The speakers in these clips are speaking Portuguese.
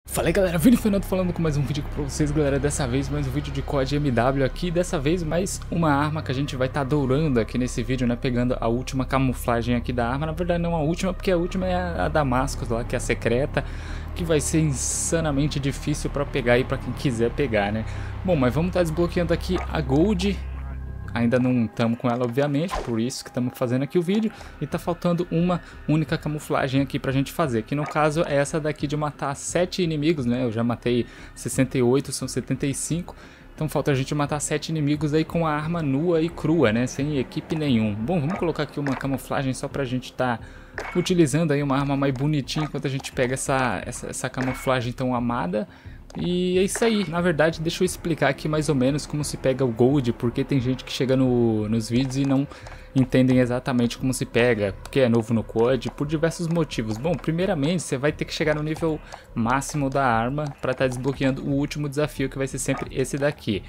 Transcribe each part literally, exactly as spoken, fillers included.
Fala aí galera, Vini Fernando falando com mais um vídeo aqui pra vocês, galera. Dessa vez mais um vídeo de C O D M W aqui. Dessa vez mais uma arma que a gente vai estar tá dourando aqui nesse vídeo, né? Pegando a última camuflagem aqui da arma. Na verdade não a última, porque a última é a, a Damascus lá, que é a secreta, que vai ser insanamente difícil pra pegar aí pra quem quiser pegar, né? Bom, mas vamos estar tá desbloqueando aqui a Gold. Ainda não estamos com ela, obviamente, por isso que estamos fazendo aqui o vídeo. E tá faltando uma única camuflagem aqui pra gente fazer, que no caso é essa daqui de matar sete inimigos, né? Eu já matei sessenta e oito, são setenta e cinco. Então falta a gente matar sete inimigos aí com a arma nua e crua, né? Sem equipe nenhum. Bom, vamos colocar aqui uma camuflagem só pra gente tá utilizando aí uma arma mais bonitinha enquanto a gente pega essa, essa, essa camuflagem tão amada. E é isso aí. Na verdade, deixa eu explicar aqui mais ou menos como se pega o Gold, porque tem gente que chega no, nos vídeos e não entendem exatamente como se pega, porque é novo no C O D, por diversos motivos. Bom, primeiramente, você vai ter que chegar no nível máximo da arma para estar tá desbloqueando o último desafio, que vai ser sempre esse daqui.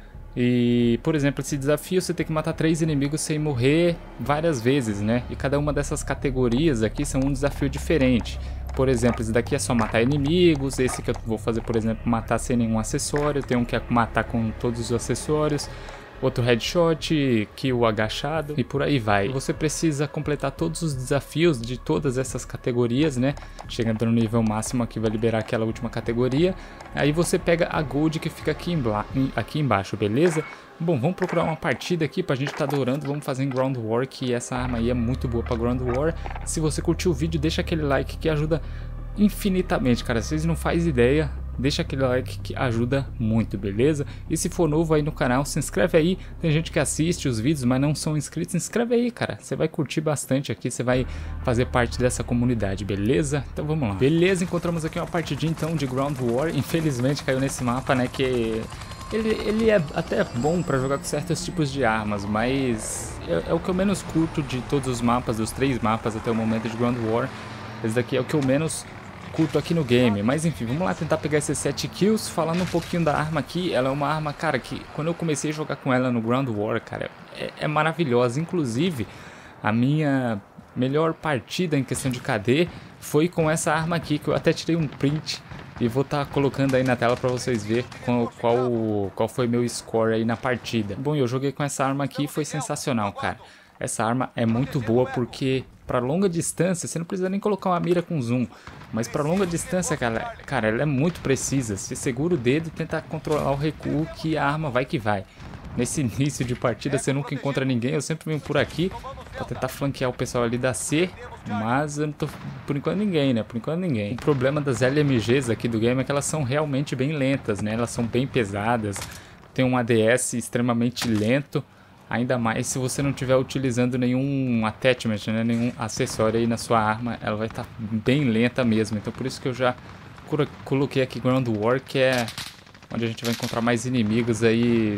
E, por exemplo, esse desafio você tem que matar três inimigos sem morrer várias vezes, né? E cada uma dessas categorias aqui são um desafio diferente. Por exemplo, esse daqui é só matar inimigos. Esse que eu vou fazer, por exemplo, matar sem nenhum acessório. Tem um que é matar com todos os acessórios. Outro headshot, kill agachado e por aí vai. Você precisa completar todos os desafios de todas essas categorias, né? Chegando no nível máximo aqui vai liberar aquela última categoria. Aí você pega a Gold que fica aqui, em aqui embaixo, beleza? Bom, vamos procurar uma partida aqui pra gente tá adorando. Vamos fazer em Ground War, que essa arma aí é muito boa pra Ground War. Se você curtiu o vídeo, deixa aquele like que ajuda infinitamente, cara. Vocês não fazem ideia. Deixa aquele like que ajuda muito, beleza? E se for novo aí no canal, se inscreve aí. Tem gente que assiste os vídeos, mas não são inscritos. Se inscreve aí, cara. Você vai curtir bastante aqui. Você vai fazer parte dessa comunidade, beleza? Então vamos lá. Beleza, encontramos aqui uma partidinha então de Ground War. Infelizmente caiu nesse mapa, né? Que ele, ele é até bom pra jogar com certos tipos de armas, mas é, é o que eu menos curto de todos os mapas, dos três mapas até o momento de Ground War. Esse daqui é o que eu menos curto aqui no game, mas enfim, vamos lá tentar pegar esses sete kills. Falando um pouquinho da arma aqui, ela é uma arma, cara, que quando eu comecei a jogar com ela no Ground War, cara, é, é maravilhosa. Inclusive, a minha melhor partida em questão de K D foi com essa arma aqui, que eu até tirei um print e vou estar tá colocando aí na tela para vocês verem qual, qual, qual foi meu score aí na partida. Bom, eu joguei com essa arma aqui e foi sensacional, cara. Essa arma é muito boa porque para longa distância você não precisa nem colocar uma mira com zoom, mas para longa distância, cara, cara, ela é muito precisa. Você segura o dedo e tenta controlar o recuo, que a arma vai que vai. Nesse início de partida você nunca encontra ninguém, eu sempre venho por aqui para tentar flanquear o pessoal ali da C, mas eu não tô por enquanto ninguém, né? Por enquanto ninguém. O problema das L M Gs aqui do game é que elas são realmente bem lentas, né? Elas são bem pesadas, tem um A D S extremamente lento. Ainda mais se você não estiver utilizando nenhum attachment, né, nenhum acessório aí na sua arma, ela vai estar tá bem lenta mesmo. Então por isso que eu já coloquei aqui Ground War, que é onde a gente vai encontrar mais inimigos aí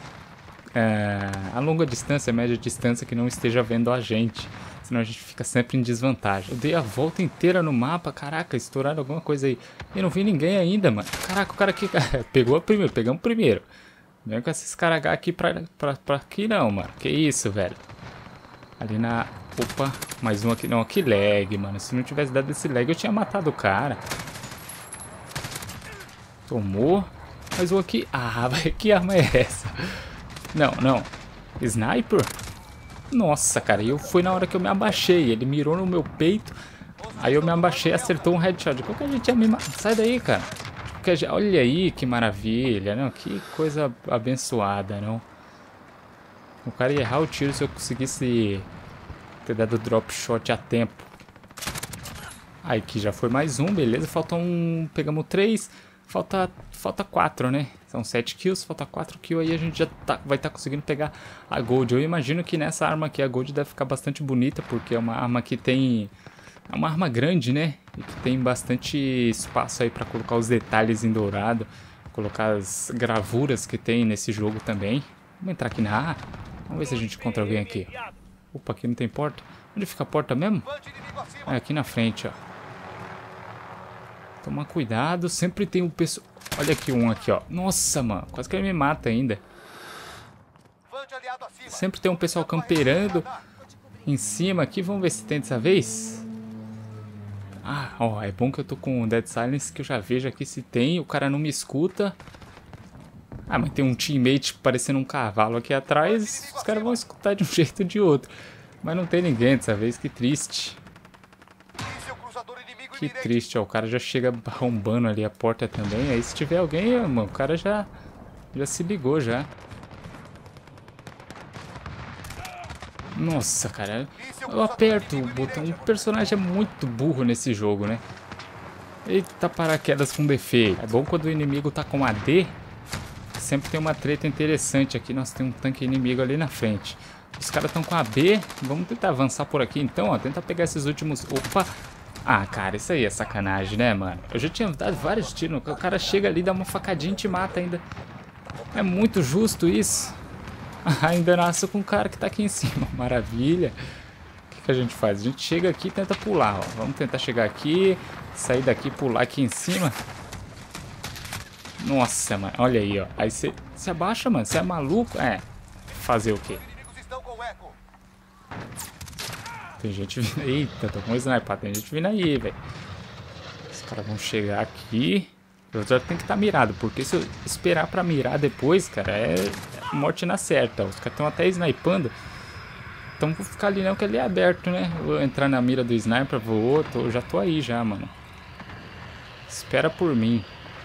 é, a longa distância, média distância, que não esteja vendo a gente. Senão a gente fica sempre em desvantagem. Eu dei a volta inteira no mapa, caraca, estouraram alguma coisa aí. E não vi ninguém ainda, mano. Caraca, o cara aqui pegou a primeiro, pegamos primeiro. Não vem com esses caras aqui pra, pra, pra aqui não, mano. Que isso, velho. Ali na... Opa, mais um aqui. Não, que lag, mano. Se não tivesse dado esse lag, eu tinha matado o cara. Tomou. Mais um aqui. Ah, que arma é essa? Não, não. Sniper? Nossa, cara. Eu fui na hora que eu me abaixei. Ele mirou no meu peito. Aí eu me abaixei e acertou um headshot. Qual que a gente ia me matar? Sai daí, cara. Olha aí que maravilha, não? Que coisa abençoada, não? O cara ia errar o tiro se eu conseguisse ter dado drop shot a tempo. Aí aqui já foi mais um, beleza. Falta um, pegamos três, falta, falta quatro, né? São sete kills, falta quatro kills, aí a gente já tá, vai estar tá conseguindo pegar a Gold. Eu imagino que nessa arma aqui a Gold deve ficar bastante bonita, porque é uma arma que tem... É uma arma grande, né? E que tem bastante espaço aí para colocar os detalhes em dourado. Colocar as gravuras que tem nesse jogo também. Vamos entrar aqui na A. Vamos ver se a gente encontra alguém aqui. Opa, aqui não tem porta. Onde fica a porta mesmo? É aqui na frente, ó. Toma cuidado. Sempre tem um pessoal... Olha aqui um aqui, ó. Nossa, mano. Quase que ele me mata ainda. Sempre tem um pessoal camperando em cima aqui. Vamos ver se tem dessa vez. Ah, ó, é bom que eu tô com o Dead Silence, que eu já vejo aqui se tem. O cara não me escuta. Ah, mas tem um teammate parecendo um cavalo aqui atrás. Os caras vão escutar de um jeito ou de outro. Mas não tem ninguém dessa vez, que triste. Que triste, ó. O cara já chega arrombando ali a porta também. Aí se tiver alguém, mano, o cara já, já se ligou já. Nossa, cara. Eu aperto o botão. O personagem é muito burro nesse jogo, né? Eita, paraquedas com defeito. É bom quando o inimigo tá com A D. Sempre tem uma treta interessante aqui. Nossa, tem um tanque inimigo ali na frente. Os caras estão com a B. Vamos tentar avançar por aqui então, ó. Tentar pegar esses últimos... Opa! Ah, cara, isso aí é sacanagem, né, mano? Eu já tinha dado vários tiros. O cara chega ali, dá uma facadinha e te mata ainda. É muito justo isso. Ainda nasce com o cara que tá aqui em cima. Maravilha. O que, que a gente faz? A gente chega aqui e tenta pular, ó. Vamos tentar chegar aqui, sair daqui, pular aqui em cima. Nossa, mano. Olha aí, ó. Aí você se abaixa, mano. Você é maluco? É. Fazer o quê? Tem gente vindo... Eita, tô com um sniper. Tem gente vindo aí, velho. Os caras vão chegar aqui. Eu já tenho que estar mirado, porque se eu esperar pra mirar depois, cara, é morte na certa. Os caras estão até snipando. Então vou ficar ali não, que ele é aberto, né? Vou entrar na mira do sniper, vou... Tô, já tô aí já, mano. Espera por mim.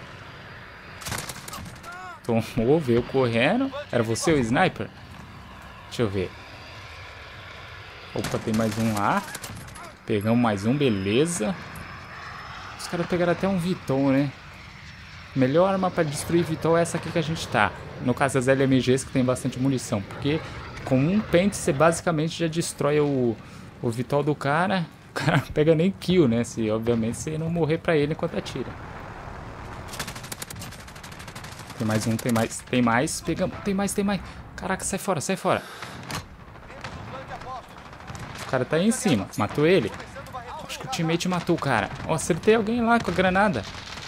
Tomou, veio correndo. Era você o sniper? Deixa eu ver. Opa, tem mais um lá. Pegamos mais um, beleza. Os caras pegaram até um Viton, né? Melhor arma pra destruir Viton é essa aqui que a gente tá. No caso, as L M Gs que tem bastante munição. Porque com um pente você basicamente já destrói o, o Viton do cara. O cara não pega nem kill, né? Se, obviamente, você não morrer pra ele enquanto atira. Tem mais um, tem mais, tem mais. Pegamos, tem mais, tem mais. Caraca, sai fora, sai fora. O cara tá aí em cima. Matou ele. Acho que o teammate matou o cara. Ó, acertei alguém lá com a granada.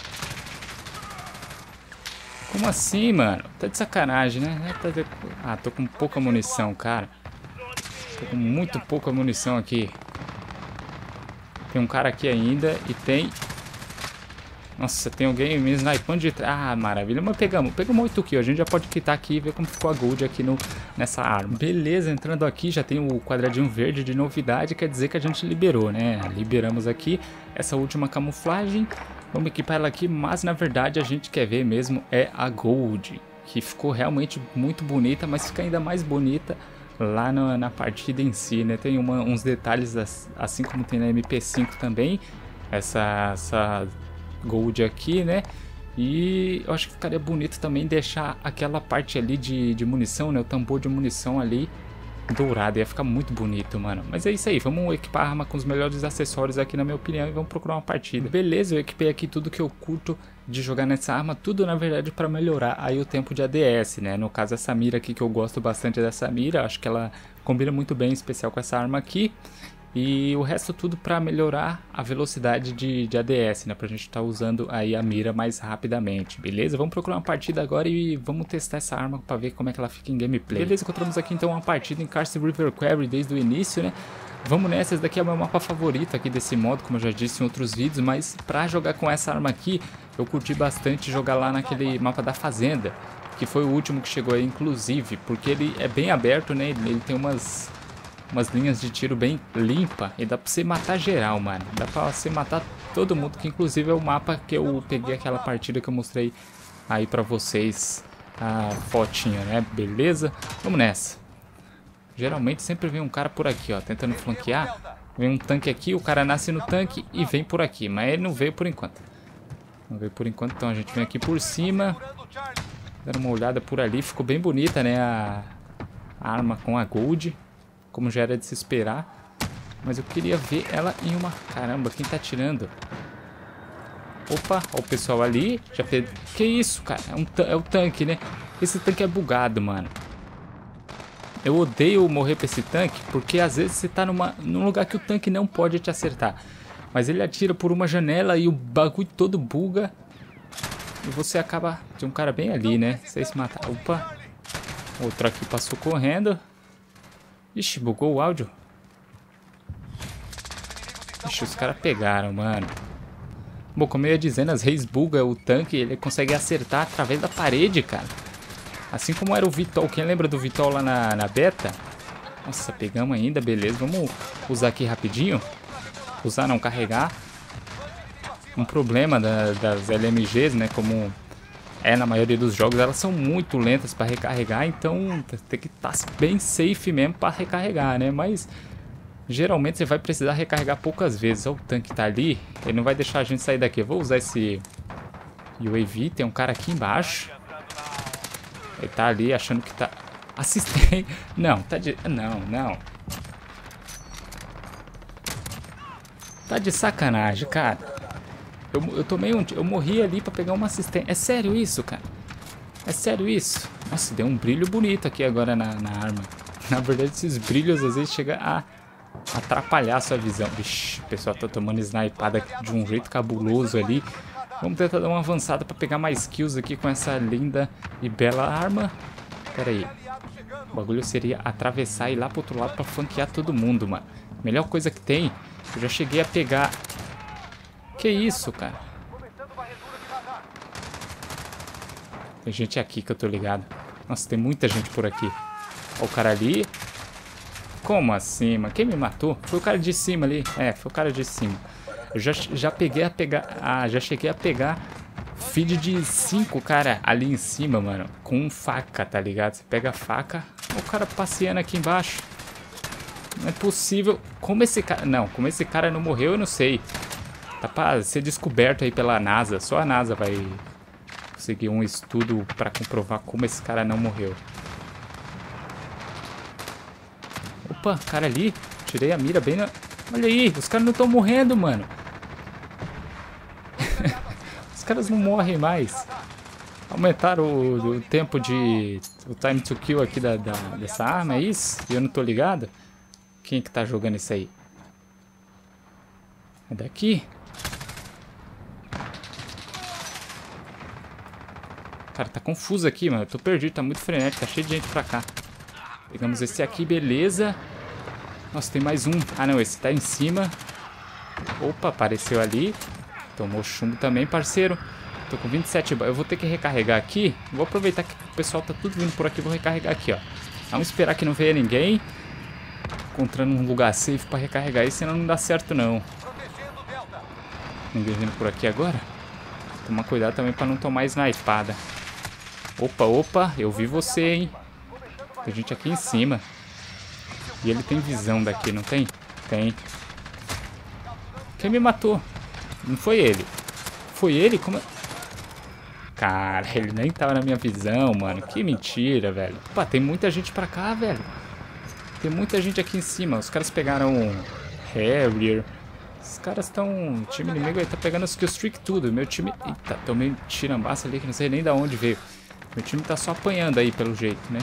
Como assim, mano? Tá de sacanagem, né? Ah, tô com pouca munição, cara. Tô com muito pouca munição aqui. Tem um cara aqui ainda e tem... Nossa, tem alguém me snipando de trás. Ah, maravilha. Mas pegamos. Pegamos oito kills. A gente já pode quitar aqui e ver como ficou a gold aqui no, nessa arma. Beleza, entrando aqui já tem o quadradinho verde de novidade. Quer dizer que a gente liberou, né? Liberamos aqui essa última camuflagem. Vamos equipar ela aqui, mas na verdade a gente quer ver mesmo é a gold. Que ficou realmente muito bonita, mas fica ainda mais bonita lá na, na partida em si, né? Tem uma, uns detalhes assim como tem na M P cinco também. Essa... essa gold aqui, né? E eu acho que ficaria bonito também deixar aquela parte ali de, de munição, né? O tambor de munição ali dourado. Ia ficar muito bonito, mano. Mas é isso aí. Vamos equipar a arma com os melhores acessórios aqui, na minha opinião, e vamos procurar uma partida. Beleza, eu equipei aqui tudo que eu curto de jogar nessa arma. Tudo, na verdade, para melhorar aí o tempo de A D S, né? No caso, essa mira aqui, que eu gosto bastante dessa mira. Acho que ela combina muito bem, em especial com essa arma aqui. E o resto tudo para melhorar a velocidade de, de A D S, né? Pra gente estar tá usando aí a mira mais rapidamente, beleza? Vamos procurar uma partida agora e vamos testar essa arma para ver como é que ela fica em gameplay. Beleza, encontramos aqui então uma partida em Karst River Quarry desde o início, né? Vamos nessa, esse daqui é o meu mapa favorito aqui desse modo, como eu já disse em outros vídeos, mas pra jogar com essa arma aqui, eu curti bastante jogar lá naquele mapa da fazenda, que foi o último que chegou aí, inclusive, porque ele é bem aberto, né? Ele tem umas... umas linhas de tiro bem limpa e dá pra você matar geral, mano. Dá pra você matar todo mundo, que inclusive é o mapa que eu peguei aquela partida que eu mostrei aí pra vocês, a fotinha, né? Beleza? Vamos nessa. Geralmente sempre vem um cara por aqui, ó, tentando flanquear. Vem um tanque aqui, o cara nasce no tanque e vem por aqui, mas ele não veio por enquanto. Não veio por enquanto, então a gente vem aqui por cima. Dando uma olhada por ali, ficou bem bonita, né? A, a arma com a gold. Como já era de se esperar. Mas eu queria ver ela em uma... Caramba, quem tá atirando? Opa, ó o pessoal ali. Já pe... Que isso, cara? É, um é o tanque, né? Esse tanque é bugado, mano. Eu odeio morrer pra esse tanque, porque às vezes você tá numa... num lugar que o tanque não pode te acertar. Mas ele atira por uma janela e o bagulho todo buga. E você acaba... Tem um cara bem ali, né? Você se matar. Opa. Outro aqui passou correndo. Ixi, bugou o áudio. Ixi, os caras pegaram, mano. Bom, como eu ia dizendo, as reis buga o tanque, ele consegue acertar através da parede, cara. Assim como era o Vitol. Quem lembra do Vitol lá na, na beta? Nossa, pegamos ainda, beleza. Vamos usar aqui rapidinho. Usar, não, carregar. Um problema da, das L M Gs, né, como é na maioria dos jogos, elas são muito lentas para recarregar, então tem que estar bem safe mesmo para recarregar, né, mas geralmente você vai precisar recarregar poucas vezes. Ó, o tanque tá ali, ele não vai deixar a gente sair daqui. Eu vou usar esse U A V, tem um cara aqui embaixo. Ele tá ali achando que tá... Assistente... Não, tá de... Não, não. Tá de sacanagem, cara. Eu, eu tomei um... Eu morri ali pra pegar uma assistência. É sério isso, cara? É sério isso? Nossa, deu um brilho bonito aqui agora na, na arma. Na verdade, esses brilhos às vezes chegam a atrapalhar a sua visão. Vixe, o pessoal tá tomando snipada de um jeito cabuloso ali. Vamos tentar dar uma avançada pra pegar mais kills aqui com essa linda e bela arma. Pera aí. O bagulho seria atravessar e ir lá pro outro lado pra flanquear todo mundo, mano. Melhor coisa que tem. Eu já cheguei a pegar... Que isso, cara? Tem gente aqui que eu tô ligado. Nossa, tem muita gente por aqui. Ó o cara ali. Como assim, mano? Quem me matou? Foi o cara de cima ali. É, foi o cara de cima. Eu já, já peguei a pegar... Ah, já cheguei a pegar feed de cinco cara ali em cima, mano. Com faca, tá ligado? Você pega a faca... Ó o cara passeando aqui embaixo. Não é possível... Como esse cara... Não, como esse cara não morreu, eu não sei. Tá pra ser descoberto aí pela NASA. Só a NASA vai conseguir um estudo pra comprovar como esse cara não morreu. Opa, cara ali. Tirei a mira bem na... Olha aí, os caras não estão morrendo, mano. Os caras não morrem mais. Aumentaram o, o tempo de... O time to kill aqui da, da, dessa arma, é isso? E eu não tô ligado? Quem é que tá jogando isso aí? É daqui? Cara, tá confuso aqui, mano. Eu tô perdido, tá muito frenético, tá cheio de gente pra cá. Pegamos esse aqui, beleza. Nossa, tem mais um. Ah, não, esse tá em cima. Opa, apareceu ali. Tomou chumbo também, parceiro. Tô com vinte e sete... Eu vou ter que recarregar aqui. Vou aproveitar que o pessoal tá tudo vindo por aqui. Vou recarregar aqui, ó. Vamos esperar que não venha ninguém. Encontrando um lugar safe pra recarregar aí, senão não dá certo, não. Ninguém vindo por aqui agora? Toma cuidado também pra não tomar snipada. Opa, opa, eu vi você, hein? Tem gente aqui em cima. E ele tem visão daqui, não tem? Tem. Quem me matou? Não foi ele. Foi ele? Como... Cara, ele nem tava na minha visão, mano. Que mentira, velho. Opa, tem muita gente pra cá, velho. Tem muita gente aqui em cima. Os caras pegaram um Harrier. Os caras estão... O time inimigo aí tá pegando os killstreak tudo. Meu time... Eita, tomei um tirambaço ali que não sei nem de onde veio. Meu time tá só apanhando aí, pelo jeito, né?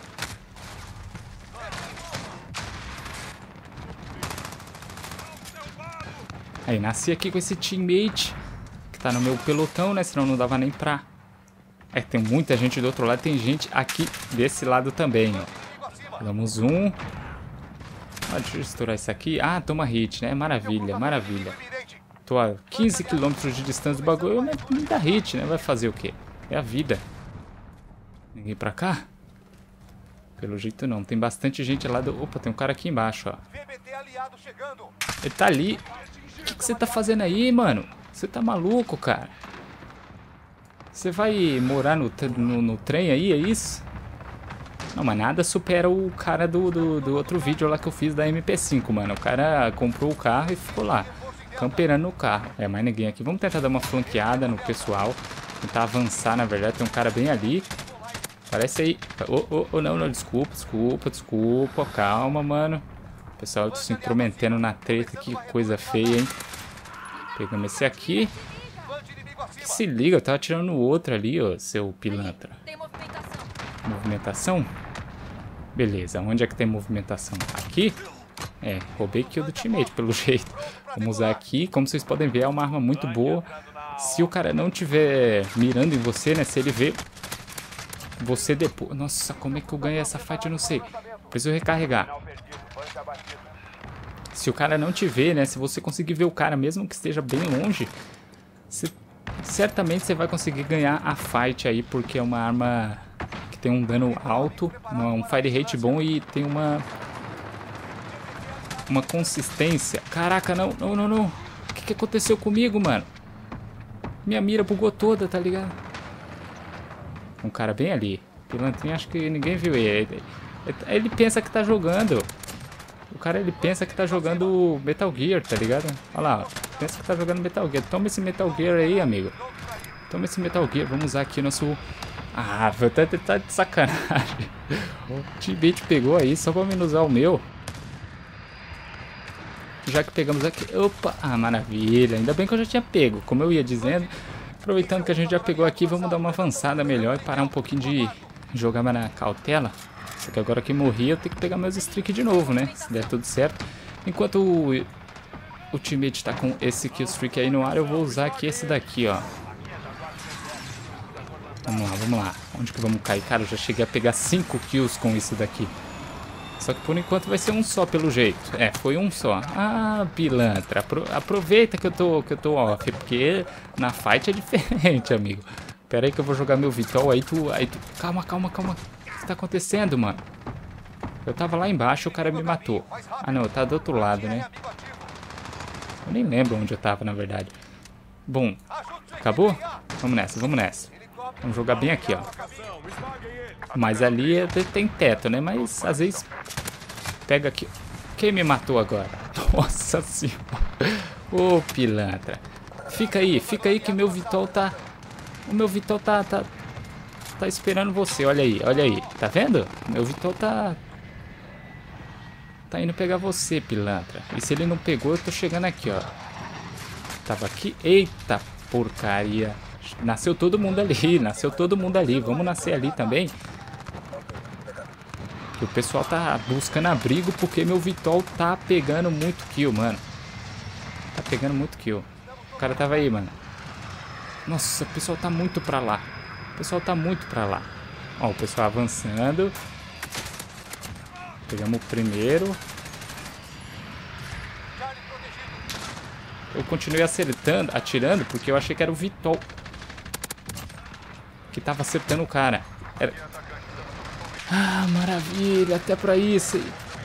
Aí, nasci aqui com esse teammate que tá no meu pelotão, né? Senão não dava nem pra... É, tem muita gente do outro lado. Tem gente aqui desse lado também, ó. Damos um. Ah, deixa eu estourar isso aqui. Ah, toma hit, né? Maravilha, maravilha. Tô a quinze quilômetros de distância do bagulho. Mas não dá hit, né? Vai fazer o quê? É a vida. Ninguém pra cá? Pelo jeito não. Tem bastante gente lá do... Opa, tem um cara aqui embaixo, ó. Ele tá ali. O que, que você tá fazendo aí, mano? Você tá maluco, cara? Você vai morar no, no, no trem aí, é isso? Não, mas nada supera o cara do, do, do outro vídeo lá que eu fiz da M P cinco, mano. O cara comprou o carro e ficou lá, camperando no carro. É, mais ninguém aqui. Vamos tentar dar uma flanqueada no pessoal. Tentar avançar, na verdade. Tem um cara bem ali. Parece aí. Oh, oh, oh, não, não, desculpa, desculpa, desculpa. Calma, mano. O pessoal tá se intrometendo na treta. Que coisa feia, hein? Pegamos esse aqui. Que se liga, eu tava tirando o outro ali, ó, seu pilantra. Movimentação? Beleza, onde é que tem movimentação? Aqui? É, roubei kill do teammate, pelo jeito. Vamos usar aqui. Como vocês podem ver, é uma arma muito boa. Se o cara não tiver mirando em você, né? Se ele vê você depois... Nossa, como é que eu ganhei essa fight? Eu não sei. Preciso recarregar. se o cara não te vê, né? Se você conseguir ver o cara, mesmo que esteja bem longe, você, certamente você vai conseguir ganhar a fight aí, porque é uma arma que tem um dano alto, uma, um fire rate bom e tem uma uma consistência. Caraca, não, não, não, não. O que, que aconteceu comigo, mano? Minha mira bugou toda, tá ligado? Um cara bem ali. Pilantrinho, acho que ninguém viu ele. Ele pensa que tá jogando. O cara, ele pensa que tá jogando Metal Gear, tá ligado? Olha lá, ó. Pensa que tá jogando Metal Gear. Toma esse Metal Gear aí, amigo. Toma esse Metal Gear. Vamos usar aqui o nosso... Ah, tá, tá de sacanagem. O teammate pegou aí só pra menos usar o meu. Já que pegamos aqui... Opa! Ah, maravilha. Ainda bem que eu já tinha pego. Como eu ia dizendo, aproveitando que a gente já pegou aqui, vamos dar uma avançada melhor e parar um pouquinho de jogar mais na cautela. Só que agora que morri, eu tenho que pegar meus streaks de novo, né? Se der tudo certo. Enquanto o, o teammate tá com esse killstreak aí no ar, eu vou usar aqui esse daqui, ó. Vamos lá, vamos lá. Onde que vamos cair? Cara, eu já cheguei a pegar cinco kills com isso daqui. Só que por enquanto vai ser um só pelo jeito. É, foi um só. Ah, pilantra. Apro aproveita que eu tô, que eu tô off, porque na fight é diferente, amigo. Pera aí que eu vou jogar meu Vitol, aí tu... Aí tu... Calma, calma, calma. O que tá acontecendo, mano? Eu tava lá embaixo e o cara me matou. Ah, não, tá do outro lado, né? Eu nem lembro onde eu tava, na verdade. Bom, acabou? Vamos nessa, vamos nessa. Vamos jogar bem aqui, ó. Mas ali tem teto, né? Mas às vezes pega aqui. Quem me matou agora? Nossa senhora. Ô, pilantra. Fica aí, fica aí que meu Vitol tá... O meu Vitol tá, tá... Tá esperando você, olha aí, olha aí. Tá vendo? Meu Vitol tá... Tá indo pegar você, pilantra. E se ele não pegou, eu tô chegando aqui, ó. Tava aqui. Eita porcaria. Nasceu todo mundo ali, nasceu todo mundo ali. Vamos nascer ali também. O pessoal tá buscando abrigo porque meu Vitol tá pegando muito kill, mano. Tá pegando muito kill. O cara tava aí, mano. Nossa, o pessoal tá muito pra lá. O pessoal tá muito pra lá. Ó, o pessoal avançando. Pegamos o primeiro. Eu continuei acertando, atirando, porque eu achei que era o Vitol que tava acertando o cara. Era... Ah, maravilha, até pra isso.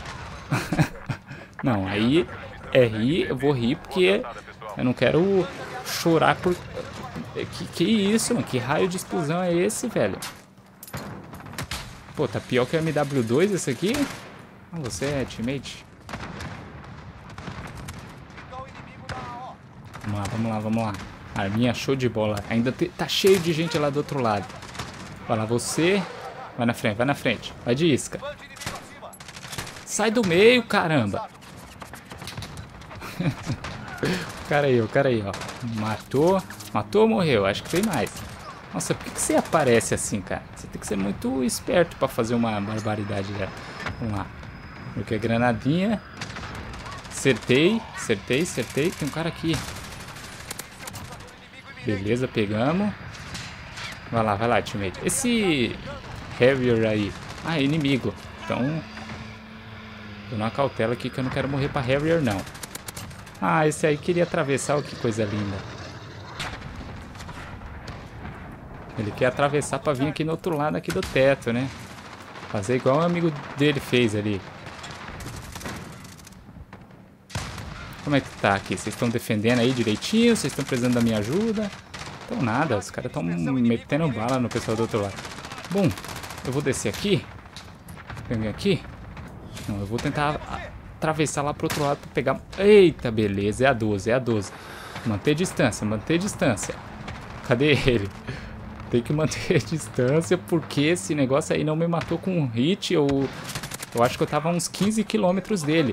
Não, aí é rir, eu vou rir porque eu não quero chorar por... Que, que isso, mano? Que raio de explosão é esse, velho? Pô, tá pior que o M W dois esse aqui? Ah, você é teammate? Vamos lá, vamos lá, vamos lá. Arminha show de bola. Ainda te... tá cheio de gente lá do outro lado. Vai lá, você... Vai na frente, vai na frente. Vai de isca. Sai do meio, caramba. O cara aí, o cara aí, ó. Matou. Matou ou morreu? Acho que tem mais. Nossa, por que, que você aparece assim, cara? Você tem que ser muito esperto pra fazer uma barbaridade dela. Vamos lá. Porque é granadinha. Acertei, acertei, acertei. Tem um cara aqui. Beleza, pegamos. Vai lá, vai lá, teammate. Esse... Harrier aí. Ah, é inimigo. Então... Dou uma cautela aqui que eu não quero morrer pra Harrier, não. Ah, esse aí queria atravessar. Oh, que coisa linda. Ele quer atravessar pra vir aqui no outro lado aqui do teto, né? Fazer igual o amigo dele fez ali. Como é que tá aqui? Vocês estão defendendo aí direitinho? Vocês estão precisando da minha ajuda? Então nada, os caras estão metendo bala no pessoal do outro lado. Bom, eu vou descer aqui. Vem aqui. Não, eu vou tentar atravessar lá pro outro lado pra pegar... Eita, beleza, é a doze, é a doze. Manter distância, manter distância. Cadê ele? Tem que manter distância porque esse negócio aí não me matou com um hit. Eu, eu acho que eu tava a uns quinze quilômetros dele.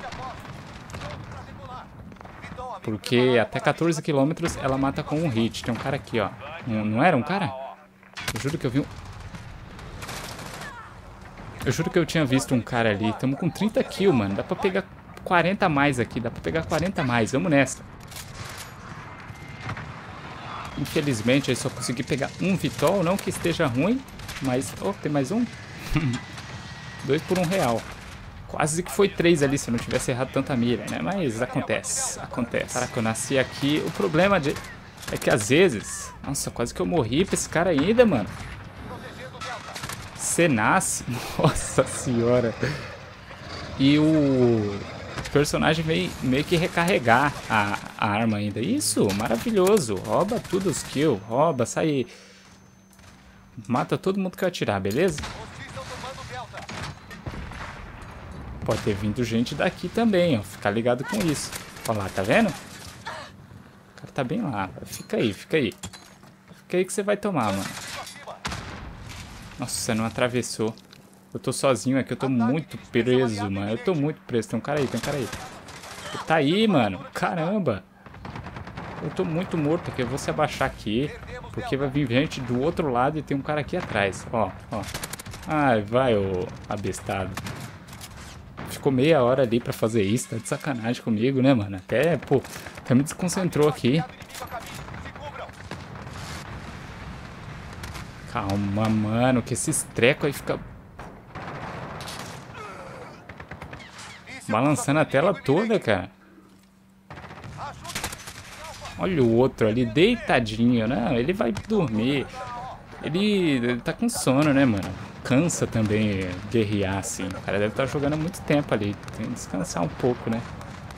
Porque até quatorze quilômetros ela mata com um hit. Tem um cara aqui, ó. Não, não era um cara? Eu juro que eu vi um... Eu juro que eu tinha visto um cara ali. Tamo com trinta kills, mano. Dá pra pegar quarenta a mais aqui. Dá pra pegar quarenta a mais. Vamos nessa. Infelizmente, eu só consegui pegar um Vitol. Não que esteja ruim, mas... Oh, tem mais um? Dois por um real. Quase que foi três ali se eu não tivesse errado tanta mira, né? Mas acontece, acontece. Caraca, eu nasci aqui. O problema de... é que às vezes... Nossa, quase que eu morri pra esse cara ainda, mano. Você nasce... Nossa senhora. E o personagem vem meio que recarregar a, a arma ainda. Isso, maravilhoso. Rouba tudo os kills. Rouba, sai... Mata todo mundo que eu atirar, beleza? Pode ter vindo gente daqui também, ó. Ficar ligado com isso. Olha lá, tá vendo? O cara tá bem lá. Fica aí, fica aí. Fica aí que você vai tomar, mano. Nossa, você não atravessou. Eu tô sozinho aqui, eu tô muito preso, mano. Eu tô muito preso. Tem um cara aí, tem um cara aí. Ele tá aí, mano. Caramba. Eu tô muito morto aqui. Eu vou se abaixar aqui. Porque vai vir gente do outro lado e tem um cara aqui atrás. Ó, ó. Ai, vai, ô abestado. Ficou meia hora ali pra fazer isso. Tá de sacanagem comigo, né, mano? Até, pô, até me desconcentrou aqui. Calma, mano, que esses trecos aí ficam balançando a tela toda, cara. Olha o outro ali, deitadinho, né? Ele vai dormir. Ele, ele tá com sono, né, mano? Cansa também guerrear, assim. O cara deve estar jogando há muito tempo ali. Tem que descansar um pouco, né?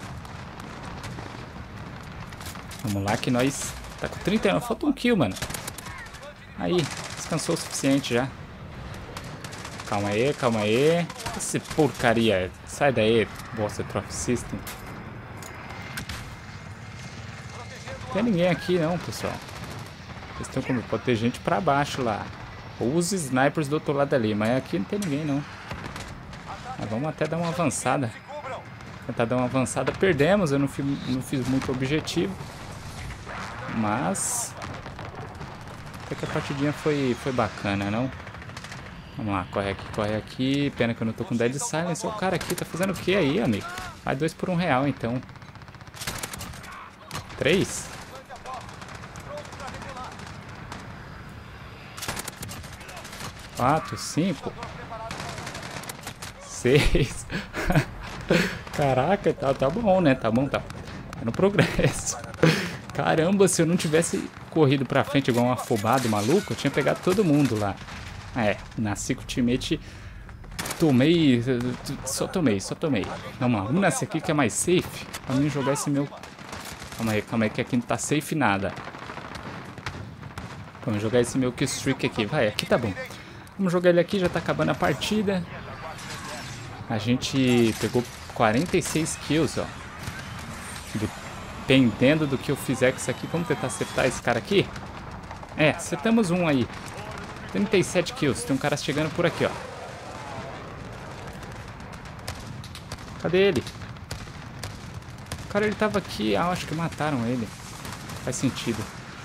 Vamos lá que nós... Tá com trinta e nove. Falta um kill, mano. Aí, descansou o suficiente já. Calma aí, calma aí. Esse porcaria. Sai daí, bosta Trophy System. Não tem ninguém aqui não, pessoal. Eles estão como... Pode ter gente pra baixo lá. Ou os snipers do outro lado ali. Mas aqui não tem ninguém não. Mas vamos até dar uma avançada. Tentar dar uma avançada. Perdemos, eu não fiz, não fiz muito objetivo. Mas... até que a partidinha foi, foi bacana, não? Vamos lá, corre aqui, corre aqui. Pena que eu não tô com Dead Silence. O cara aqui tá fazendo o que aí, amigo? Vai dois por um real, então. Três? Quatro, cinco, seis. Caraca, tá, tá bom, né? Tá bom, tá, tá no progresso. Caramba, se eu não tivesse corrido pra frente igual um afobado maluco, eu tinha pegado todo mundo lá. É, nasci com o teammate. Tomei. Só tomei, só tomei. Vamos lá, vamos nessa aqui que é mais safe. Pra mim jogar esse meu. Calma aí, calma aí, que aqui não tá safe nada. Vamos jogar esse meu killstreak aqui. Vai, aqui tá bom. Vamos jogar ele aqui, já tá acabando a partida. A gente pegou quarenta e seis kills, ó. Dependendo do que eu fizer com isso aqui, vamos tentar acertar esse cara aqui? É, acertamos um aí. trinta e sete kills, tem um cara chegando por aqui, ó. Cadê ele? O cara, ele tava aqui, ah, acho que mataram ele. Faz sentido.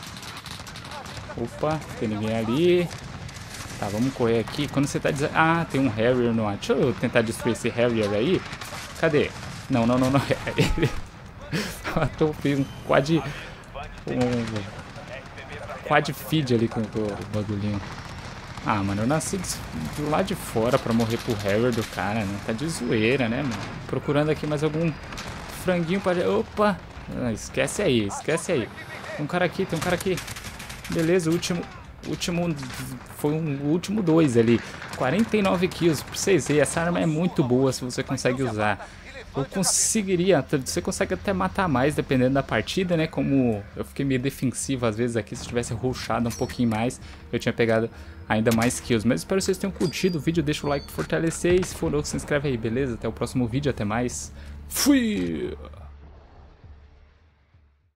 Opa, tem ninguém ali. Tá, vamos correr aqui. Quando você tá dizendo... Ah, tem um Harrier no ar. Deixa eu tentar destruir esse Harrier aí. Cadê? Não, não, não, não. Ele... Matou, fez um quad... Um... Quad feed ali com o bagulhinho. Ah, mano, eu nasci do lado de fora pra morrer pro Harrier do cara, né? Tá de zoeira, né, mano? Procurando aqui mais algum franguinho pra... Opa! Ah, esquece aí, esquece aí. Tem um cara aqui, tem um cara aqui. Beleza, o último... último foi um último dois ali. quarenta e nove kills. Pra vocês verem, essa arma é muito boa se você consegue usar. Eu conseguiria, você consegue até matar mais dependendo da partida, né? Como eu fiquei meio defensivo às vezes aqui, se eu tivesse rushado um pouquinho mais, eu tinha pegado ainda mais kills. Mas espero que vocês tenham curtido o vídeo, deixa o like pra fortalecer e se for novo, se inscreve aí, beleza? Até o próximo vídeo, até mais. Fui!